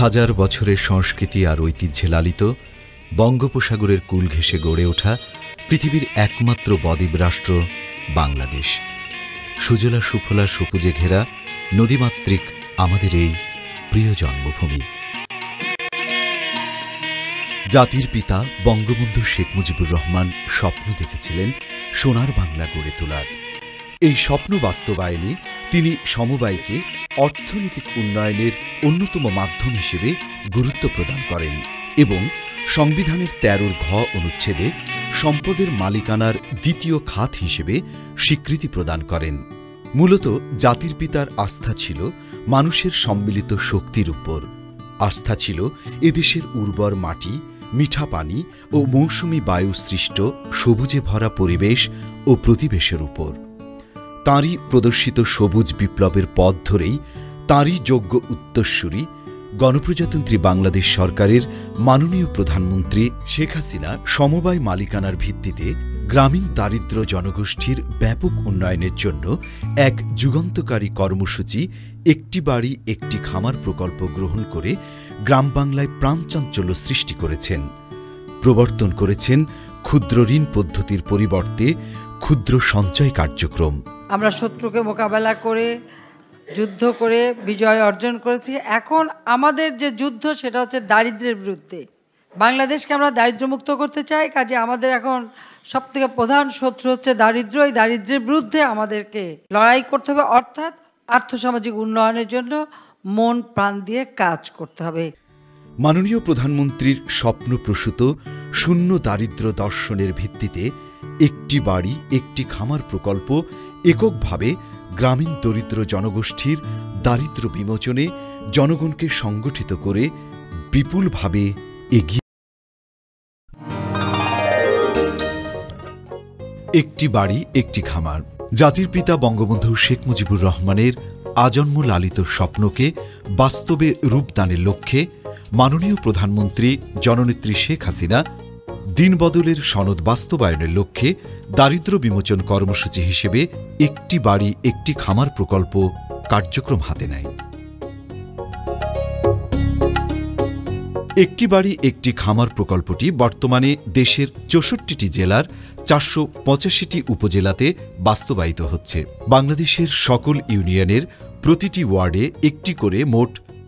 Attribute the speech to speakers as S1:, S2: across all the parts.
S1: হাজার বছরের সংস্কৃতি আর ঐতিহ্যে লালিত বঙ্গোপসাগরের কূল ঘেঁষে গড়ে ওঠা পৃথিবীর একমাত্র বদ্বীপ রাষ্ট্র বাংলাদেশ। সুজলা সুফলা সবুজে ঘেরা নদীমাতৃক আমাদের এই প্রিয় জন্মভূমি। জাতির পিতা বঙ্গবন্ধু শেখ মুজিবুর রহমান স্বপ্ন দেখেছিলেন সোনার বাংলা গড়ে তোলার। এই স্বপ্ন বাস্তবায়নে তিনি সমবায়কে অর্থনৈতিক উন্নয়নের অন্যতম মাধ্যম হিসেবে গুরুত্ব প্রদান করেন এবং সংবিধানের ১৩ ঘ অনুচ্ছেদে সম্পদের মালিকানার দ্বিতীয় খাত হিসেবে স্বীকৃতি প্রদান করেন। মূলত জাতির পিতার আস্থা ছিল মানুষের সম্মিলিত শক্তির উপর। আস্থা ছিল এদেশের উর্বর মাটি, মিঠা পানি ও মৌসুমী বায়ু সৃষ্ট সবুজে ভরা পরিবেশ ও প্রতিবেশের উপর। তাঁরই প্রদর্শিত সবুজ বিপ্লবের পথ ধরেই তাঁরই যোগ্য উত্তরসূরি গণপ্রজাতন্ত্রী বাংলাদেশ সরকারের মাননীয় প্রধানমন্ত্রী শেখ হাসিনা সমবায় মালিকানার ভিত্তিতে গ্রামীণ দারিদ্র্য জনগোষ্ঠীর ব্যাপক উন্নয়নের জন্য এক যুগান্তকারী কর্মসূচি একটি বাড়ি একটি খামার প্রকল্প গ্রহণ করে গ্রাম বাংলায় প্রাণচাঞ্চল্য সৃষ্টি করেছেন। প্রবর্তন করেছেন ক্ষুদ্র ঋণ পদ্ধতির পরিবর্তে ক্ষুদ্র সঞ্চয় কার্যক্রম।
S2: আমরা শত্রুকে মোকাবেলা করে যুদ্ধ করে বিজয় অর্জন করেছি। এখন আমাদের যে যুদ্ধ সেটা হচ্ছে দারিদ্র্যের বিরুদ্ধে। বাংলাদেশকে আমরা দারিদ্র্যমুক্ত করতে চাই, কাজে আমাদের এখন সবথেকে প্রধান শত্রু হচ্ছে দারিদ্র্য। এই দারিদ্র্যের বিরুদ্ধে আমাদেরকে লড়াই করতে হবে, অর্থাৎ আর্থসামাজিক উন্নয়নের জন্য মন প্রাণ দিয়ে কাজ করতে হবে।
S1: মাননীয় প্রধানমন্ত্রীর স্বপ্নপ্রসূত শূন্য দারিদ্র্য দর্শনের ভিত্তিতে একটি বাড়ি একটি খামার প্রকল্প এককভাবে গ্রামীণ দরিদ্র জনগোষ্ঠীর দারিদ্র্য বিমোচনে জনগণকে সংগঠিত করে বিপুলভাবে এগিয়ে। একটি বাড়ি একটি খামার জাতির পিতা বঙ্গবন্ধু শেখ মুজিবুর রহমানের আজন্ম লালিত স্বপ্নকে বাস্তবে রূপদানের লক্ষ্যে মাননীয় প্রধানমন্ত্রী জননেত্রী শেখ হাসিনা দিনবদলের সনদ বাস্তবায়নের লক্ষ্যে দারিদ্র্য বিমোচন কর্মসূচি হিসেবে একটি বাড়ি একটি খামার প্রকল্প কার্যক্রম হাতে নেয়। একটি বাড়ি একটি খামার প্রকল্পটি বর্তমানে দেশের ৬৪টি জেলার ৪৮৫টি উপজেলাতে বাস্তবায়িত হচ্ছে। বাংলাদেশের সকল ইউনিয়নের প্রতিটি ওয়ার্ডে একটি করে মোট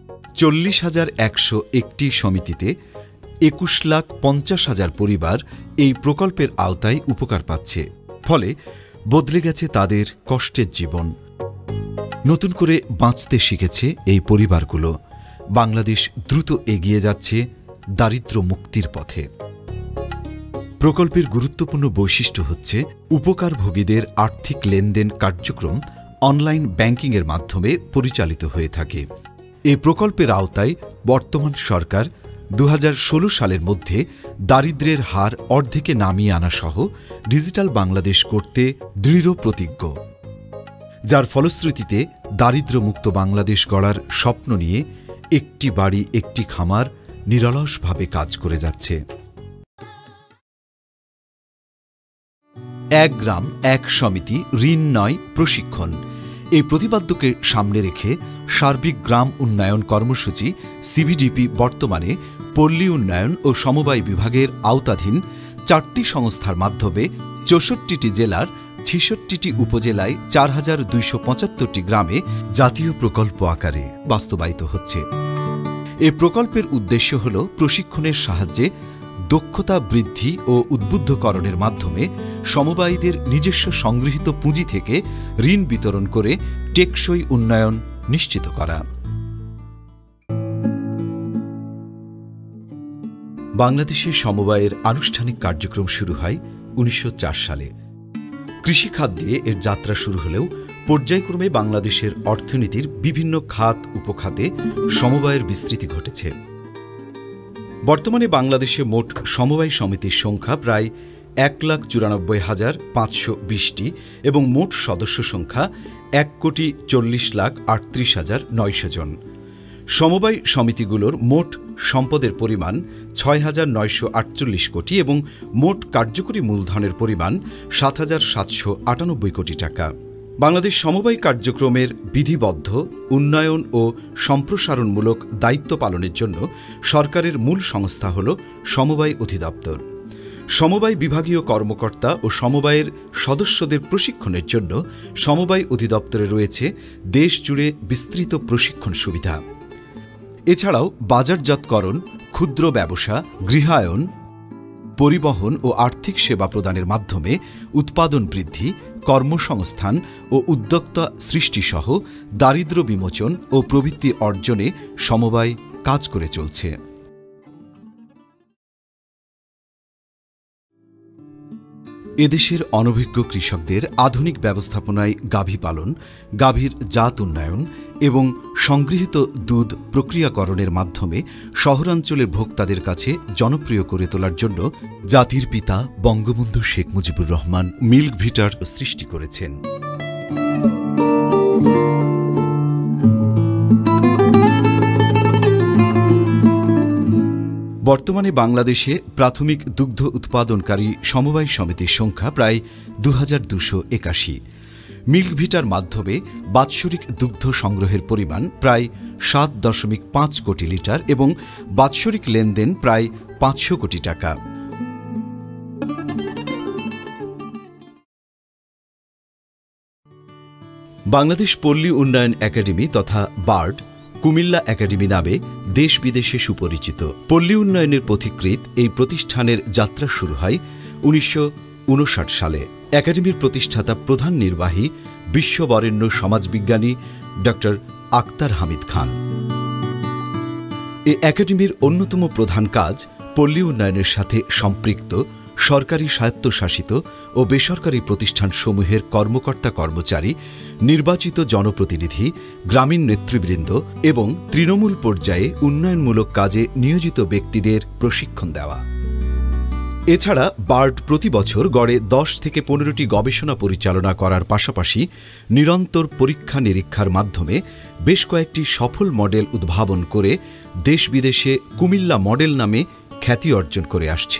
S1: ৪০,১০১টি সমিতিতে ২১,৫০,০০০ পরিবার এই প্রকল্পের আওতায় উপকার পাচ্ছে। ফলে বদলে গেছে তাদের কষ্টের জীবন। নতুন করে বাঁচতে শিখেছে এই পরিবারগুলো। বাংলাদেশ দ্রুত এগিয়ে যাচ্ছে দারিদ্র্য মুক্তির পথে। প্রকল্পের গুরুত্বপূর্ণ বৈশিষ্ট্য হচ্ছে উপকারভোগীদের আর্থিক লেনদেন কার্যক্রম অনলাইন ব্যাংকিংয়ের মাধ্যমে পরিচালিত হয়ে থাকে। এই প্রকল্পের আওতায় বর্তমান সরকার ২০১৬ সালের মধ্যে দারিদ্র্যের হার অর্ধেকে নামিয়ে আনা সহ ডিজিটাল বাংলাদেশ করতে দৃঢ় প্রতিজ্ঞ, যার ফলশ্রুতিতে দারিদ্র্যমুক্ত বাংলাদেশ গড়ার স্বপ্ন নিয়ে একটি বাড়ি একটি খামার নিরলসভাবে কাজ করে যাচ্ছে। এক গ্রাম এক সমিতি, ঋণ নয় প্রশিক্ষণ, এই প্রতিপাদ্যকে সামনে রেখে সার্বিক গ্রাম উন্নয়ন কর্মসূচি সিবিডিপি বর্তমানে পল্লী উন্নয়ন ও সমবায় বিভাগের আওতাধীন ৪টি সংস্থার মাধ্যমে ৬৪টি জেলার ৬৬টি উপজেলায় ৪,২৭৫টি গ্রামে জাতীয় প্রকল্প আকারে বাস্তবায়িত হচ্ছে। এ প্রকল্পের উদ্দেশ্য হল প্রশিক্ষণের সাহায্যে দক্ষতা বৃদ্ধি ও উদ্বুদ্ধকরণের মাধ্যমে সমবায়ীদের নিজস্ব সংগৃহীত পুঁজি থেকে ঋণ বিতরণ করে টেকসই উন্নয়ন নিশ্চিত করা। বাংলাদেশের সমবায়ের আনুষ্ঠানিক কার্যক্রম শুরু হয় ১৯০৪ সালে। কৃষিখাত দিয়ে এর যাত্রা শুরু হলেও পর্যায়ক্রমে বাংলাদেশের অর্থনীতির বিভিন্ন খাত উপখাতে সমবায়ের বিস্তৃতি ঘটেছে। বর্তমানে বাংলাদেশে মোট সমবায় সমিতির সংখ্যা প্রায় ১,৯৪,৫২০টি এবং মোট সদস্য সংখ্যা ১,৪০,৩৮,৯০০ জন। সমবায় সমিতিগুলোর মোট সম্পদের পরিমাণ ৬,৯৪৮ কোটি এবং মোট কার্যকরী মূলধনের পরিমাণ ৭,৭৯৮ কোটি টাকা। বাংলাদেশ সমবায় কার্যক্রমের বিধিবদ্ধ উন্নয়ন ও সম্প্রসারণমূলক দায়িত্ব পালনের জন্য সরকারের মূল সংস্থা হল সমবায় অধিদপ্তর। সমবায় বিভাগীয় কর্মকর্তা ও সমবায়ের সদস্যদের প্রশিক্ষণের জন্য সমবায় অধিদপ্তরে রয়েছে দেশজুড়ে বিস্তৃত প্রশিক্ষণ সুবিধা। এছাড়াও বাজারজাতকরণ, ক্ষুদ্র ব্যবসা, গৃহায়ন, পরিবহন ও আর্থিক সেবা প্রদানের মাধ্যমে উৎপাদন বৃদ্ধি, কর্মসংস্থান ও উদ্যোক্তা সৃষ্টিসহ দারিদ্র্য বিমোচন ও প্রবৃত্তি অর্জনে সমবায় কাজ করে চলছে। এদেশের অনভিজ্ঞ কৃষকদের আধুনিক ব্যবস্থাপনায় গাভী পালন, গাভীর জাত উন্নয়ন এবং সংগৃহীত দুধ প্রক্রিয়াকরণের মাধ্যমে শহরাঞ্চলের ভোক্তাদের কাছে জনপ্রিয় করে তোলার জন্য জাতির পিতা বঙ্গবন্ধু শেখ মুজিবুর রহমান মিল্ক ভিটার সৃষ্টি করেছেন। বর্তমানে বাংলাদেশে প্রাথমিক দুগ্ধ উৎপাদনকারী সমবায় সমিতির সংখ্যা প্রায় 2281। মিল্ক ভিটার মাধ্যমে বাৎসরিক দুগ্ধ সংগ্রহের পরিমাণ প্রায় 7.5 কোটি লিটার এবং বাৎসরিক লেনদেন প্রায় 500 কোটি টাকা। বাংলাদেশ পল্লী উন্নয়ন একাডেমি তথা বার্ড কুমিল্লা একাডেমি নামে দেশ বিদেশে সুপরিচিত। পল্লী উন্নয়নের পথিকৃৎ এই প্রতিষ্ঠানের যাত্রা শুরু হয় 1959 সালে। একাডেমির প্রতিষ্ঠাতা প্রধান নির্বাহী বিশ্ববরেণ্য সমাজবিজ্ঞানী ড. আক্তার হামিদ খান। এই একাডেমির অন্যতম প্রধান কাজ পল্লী উন্নয়নের সাথে সম্পৃক্ত সরকারি স্বায়ত্তশাসিত ও বেসরকারি প্রতিষ্ঠানসমূহের কর্মকর্তা কর্মচারী, নির্বাচিত জনপ্রতিনিধি, গ্রামীণ নেতৃবৃন্দ এবং তৃণমূল পর্যায়ে উন্নয়নমূলক কাজে নিয়োজিত ব্যক্তিদের প্রশিক্ষণ দেওয়া। এছাড়া বার্ড প্রতি বছর গড়ে 10 থেকে 15টি গবেষণা পরিচালনা করার পাশাপাশি নিরন্তর পরীক্ষা নিরীক্ষার মাধ্যমে বেশ কয়েকটি সফল মডেল উদ্ভাবন করে দেশ বিদেশে কুমিল্লা মডেল নামে খ্যাতি অর্জন করে আসছে।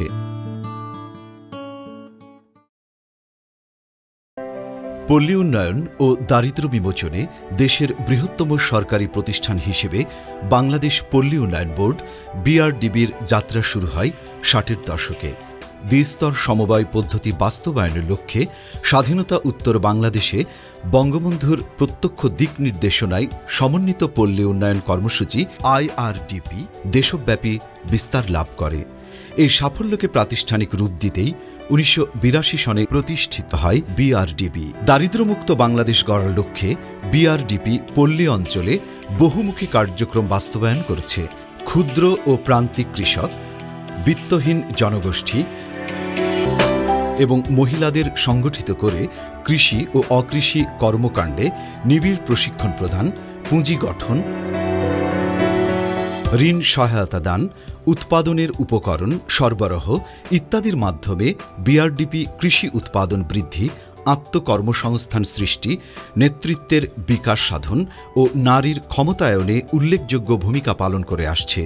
S1: পল্লী উন্নয়ন ও দারিদ্র্য বিমোচনে দেশের বৃহত্তম সরকারি প্রতিষ্ঠান হিসেবে বাংলাদেশ পল্লী উন্নয়ন বোর্ড বিআরডিবির যাত্রা শুরু হয় 60-এর দশকে। দ্বিস্তর সমবায় পদ্ধতি বাস্তবায়নের লক্ষ্যে স্বাধীনতা উত্তর বাংলাদেশে বঙ্গবন্ধুর প্রত্যক্ষ দিক নির্দেশনায় সমন্বিত পল্লী উন্নয়ন কর্মসূচি আইআরডিপি দেশব্যাপী বিস্তার লাভ করে। এই সাফল্যকে প্রাতিষ্ঠানিক রূপ দিতেই 1982 সনে প্রতিষ্ঠিত হয় বিআরডিবি। দারিদ্র্যমুক্ত বাংলাদেশ গড়ার লক্ষ্যে বিআরডিপি পল্লী অঞ্চলে বহুমুখী কার্যক্রম বাস্তবায়ন করেছে। ক্ষুদ্র ও প্রান্তিক কৃষক, বিত্তহীন জনগোষ্ঠী এবং মহিলাদের সংগঠিত করে কৃষি ও অকৃষি কর্মকাণ্ডে নিবিড় প্রশিক্ষণ প্রদান, পুঁজি গঠন, ঋণ সহায়তা দান, উৎপাদনের উপকরণ সরবরাহ ইত্যাদির মাধ্যমে বিআরডিপি কৃষি উৎপাদন বৃদ্ধি, আত্মকর্মসংস্থান সৃষ্টি, নেতৃত্বের বিকাশ সাধন ও নারীর ক্ষমতায়নে উল্লেখযোগ্য ভূমিকা পালন করে আসছে।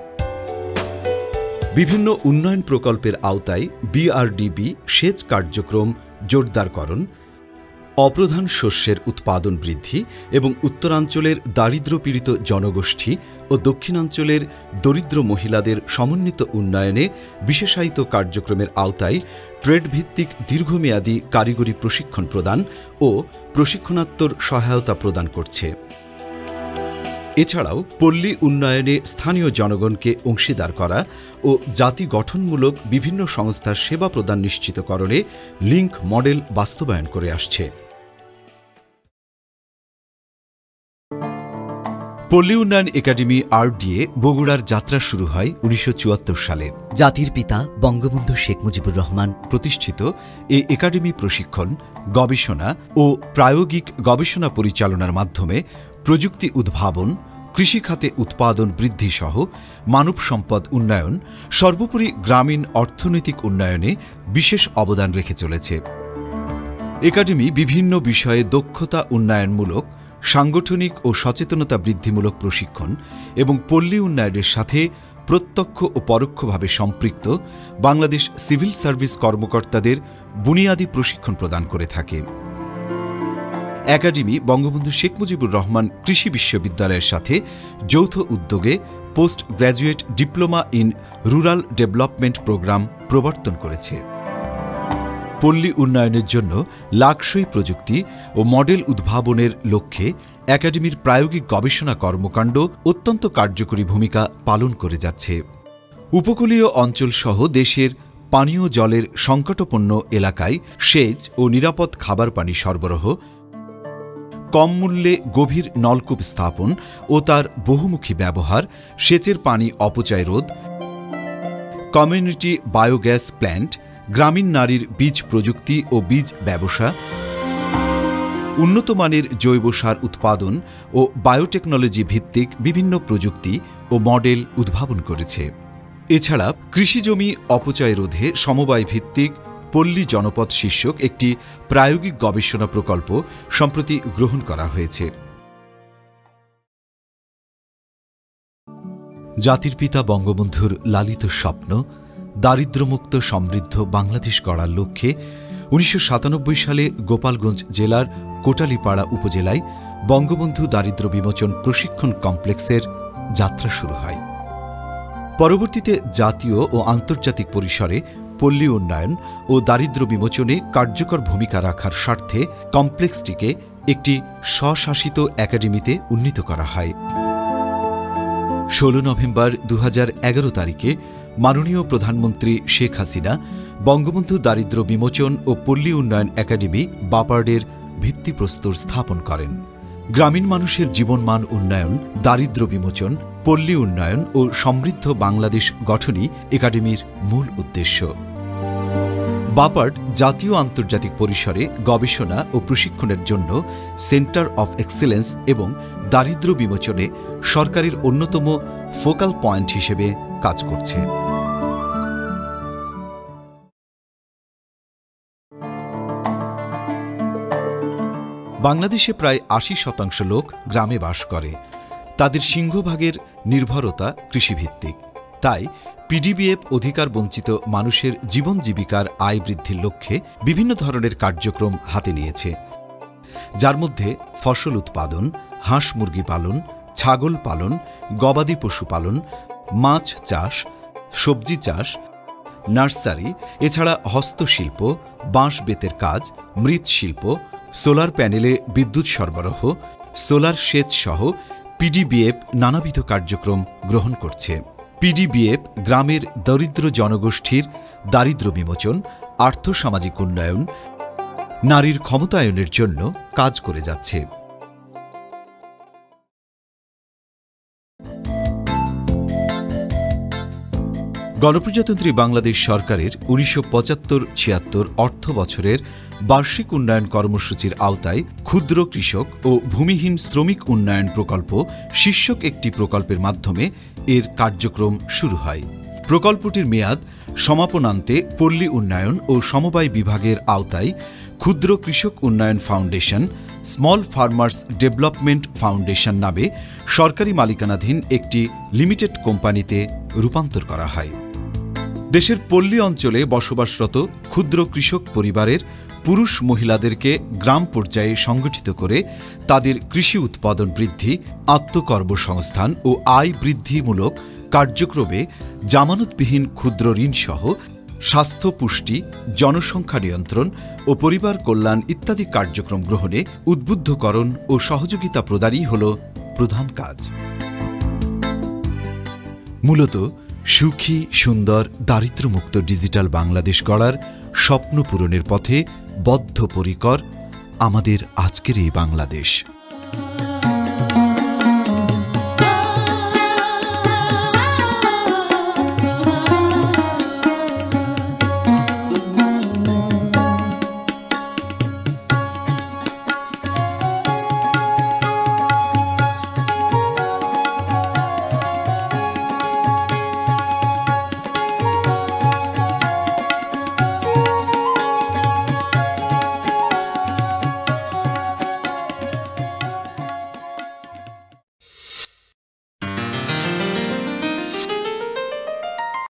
S1: বিভিন্ন উন্নয়ন প্রকল্পের আওতায় বিআরডিবি সেচ কার্যক্রম জোরদারকরণ, অপ্রধান শস্যের উৎপাদন বৃদ্ধি এবং উত্তরাঞ্চলের দারিদ্র্যপীড়িত জনগোষ্ঠী ও দক্ষিণাঞ্চলের দরিদ্র মহিলাদের সমন্বিত উন্নয়নে বিশেষায়িত কার্যক্রমের আওতায় ট্রেডভিত্তিক দীর্ঘমেয়াদী কারিগরি প্রশিক্ষণ প্রদান ও প্রশিক্ষণাত্তর সহায়তা প্রদান করছে। এছাড়াও পল্লী উন্নয়নে স্থানীয় জনগণকে অংশীদার করা ও জাতি গঠনমূলক বিভিন্ন সংস্থার সেবা প্রদান নিশ্চিতকরণে লিঙ্ক মডেল বাস্তবায়ন করে আসছে। পল্লী উন্নয়ন একাডেমি আরডিএ বগুড়ার যাত্রা শুরু হয় 1974 সালে।
S3: জাতির পিতা বঙ্গবন্ধু শেখ মুজিবুর রহমান
S1: প্রতিষ্ঠিত এই একাডেমি প্রশিক্ষণ, গবেষণা ও প্রায়োগিক গবেষণা পরিচালনার মাধ্যমে প্রযুক্তি উদ্ভাবন, কৃষিখাতে উৎপাদন বৃদ্ধি সহ মানব সম্পদ উন্নয়ন, সর্বোপরি গ্রামীণ অর্থনৈতিক উন্নয়নে বিশেষ অবদান রেখে চলেছে। একাডেমি বিভিন্ন বিষয়ে দক্ষতা উন্নয়নমূলক, সাংগঠনিক ও সচেতনতা বৃদ্ধিমূলক প্রশিক্ষণ এবং পল্লী উন্নয়নের সাথে প্রত্যক্ষ ও পরোক্ষভাবে সম্পৃক্ত বাংলাদেশ সিভিল সার্ভিস কর্মকর্তাদের বুনিয়াদী প্রশিক্ষণ প্রদান করে থাকে। একাডেমি বঙ্গবন্ধু শেখ মুজিবুর রহমান কৃষি বিশ্ববিদ্যালয়ের সাথে যৌথ উদ্যোগে post graduate diploma in rural development program প্রবর্তন করেছে। পল্লী উন্নয়নের জন্য লাকসই প্রযুক্তি ও মডেল উদ্ভাবনের লক্ষ্যে একাডেমির প্রায়োগিক গবেষণা কর্মকাণ্ড অত্যন্ত কার্যকরী ভূমিকা পালন করে যাচ্ছে। উপকূলীয় অঞ্চলসহ দেশের পানীয় জলের সংকটাপন্ন এলাকায় সেচ ও নিরাপদ খাবার পানি সরবরাহ, কম মূল্যে গভীর নলকূপ স্থাপন ও তার বহুমুখী ব্যবহার, সেচের পানি অপচয় রোধ, কমিউনিটি বায়োগ্যাস প্ল্যান্ট, গ্রামীণ নারীর বীজ প্রযুক্তি ও বীজ ব্যবসা, উন্নতমানের জৈব সার উৎপাদন ও বায়োটেকনোলজি ভিত্তিক বিভিন্ন প্রযুক্তি ও মডেল উদ্ভাবন করেছে। এছাড়া কৃষিজমি অপচয় রোধে সমবায় ভিত্তিক পল্লী জনপদ শীর্ষক একটি প্রায়োগিক গবেষণা প্রকল্প সম্প্রতি গ্রহণ করা হয়েছে। জাতির পিতা বঙ্গবন্ধুর লালিত স্বপ্ন দারিদ্র্যমুক্ত সমৃদ্ধ বাংলাদেশ গড়ার লক্ষ্যে ১৯৯৭ সালে গোপালগঞ্জ জেলার কোটালীপাড়া উপজেলায় বঙ্গবন্ধু দারিদ্র্য বিমোচন প্রশিক্ষণ কমপ্লেক্সের যাত্রা শুরু হয়। পরবর্তীতে জাতীয় ও আন্তর্জাতিক পরিসরে পল্লী উন্নয়ন ও দারিদ্র্য বিমোচনে কার্যকর ভূমিকা রাখার স্বার্থে কমপ্লেক্সটিকে একটি স্বশাসিত একাডেমিতে উন্নীত করা হয়। ১৬ নভেম্বর ২০১১ তারিখে মাননীয় প্রধানমন্ত্রী শেখ হাসিনা বঙ্গবন্ধু দারিদ্র্য বিমোচন ও পল্লী উন্নয়ন একাডেমি বাপার্ডের ভিত্তিপ্রস্তর স্থাপন করেন। গ্রামীণ মানুষের জীবনমান উন্নয়ন, দারিদ্র্য বিমোচন, পল্লী উন্নয়ন ও সমৃদ্ধ বাংলাদেশ গঠনই একাডেমির মূল উদ্দেশ্য। বাপার্ড জাতীয় আন্তর্জাতিক পরিসরে গবেষণা ও প্রশিক্ষণের জন্য সেন্টার অফ এক্সেলেন্স এবং দারিদ্র্য বিমোচনে সরকারের অন্যতম ফোকাল পয়েন্ট হিসেবে কাজ করছে। বাংলাদেশে প্রায় ৮০% লোক গ্রামে বাস করে। তাদের সিংহভাগের নির্ভরতা কৃষিভিত্তিক। তাই পিডিবিএফ অধিকার বঞ্চিত মানুষের জীবন জীবিকার আয় বৃদ্ধির লক্ষ্যে বিভিন্ন ধরনের কার্যক্রম হাতে নিয়েছে, যার মধ্যে ফসল উৎপাদন, হাঁস মুরগি পালন, ছাগল পালন, গবাদি পশু পালন, মাছ চাষ, সবজি চাষ, নার্সারি, এছাড়া হস্তশিল্প, বাঁশ বেতের কাজ, মৃৎশিল্প, সোলার প্যানেলে বিদ্যুৎ সরবরাহ, সোলার সেচ সহ পিডিবিএফ নানাবিধ কার্যক্রম গ্রহণ করছে। পিডিবিএফ গ্রামের দরিদ্র জনগোষ্ঠীর দারিদ্র্য বিমোচন, আর্থসামাজিক উন্নয়ন, নারীর ক্ষমতায়নের জন্য কাজ করে যাচ্ছে। গণপ্রজাতন্ত্রী বাংলাদেশ সরকারের ১৯৭৫-৭৬ অর্থ বছরের বার্ষিক উন্নয়ন কর্মসূচির আওতায় ক্ষুদ্র কৃষক ও ভূমিহীন শ্রমিক উন্নয়ন প্রকল্প শীর্ষক একটি প্রকল্পের মাধ্যমে এর কার্যক্রম শুরু হয়। প্রকল্পটির মেয়াদ সমাপনান্তে পল্লী উন্নয়ন ও সমবায় বিভাগের আওতায় ক্ষুদ্র কৃষক উন্নয়ন foundation, small farmers development foundation নামে সরকারি মালিকানাধীন একটি লিমিটেড কোম্পানিতে রূপান্তর করা হয়। দেশের পল্লী অঞ্চলে বসবাসরত ক্ষুদ্র কৃষক পরিবারের পুরুষ মহিলাদেরকে গ্রাম পর্যায়ে সংগঠিত করে তাদের কৃষি উৎপাদন বৃদ্ধি, আত্মকর্মসংস্থান ও আয় বৃদ্ধিমূলক কার্যক্রমে জামানতবিহীন ক্ষুদ্র ঋণসহ স্বাস্থ্য, পুষ্টি, জনসংখ্যা নিয়ন্ত্রণ ও পরিবার কল্যাণ ইত্যাদি কার্যক্রম গ্রহণে উদ্বুদ্ধকরণ ও সহযোগিতা প্রদানই হল প্রধান কাজ। মূলত সুখী, সুন্দর, দারিদ্র্যমুক্ত ডিজিটাল বাংলাদেশ গড়ার স্বপ্ন পূরণের পথে বদ্ধপরিকর আমাদের আজকের এই বাংলাদেশ।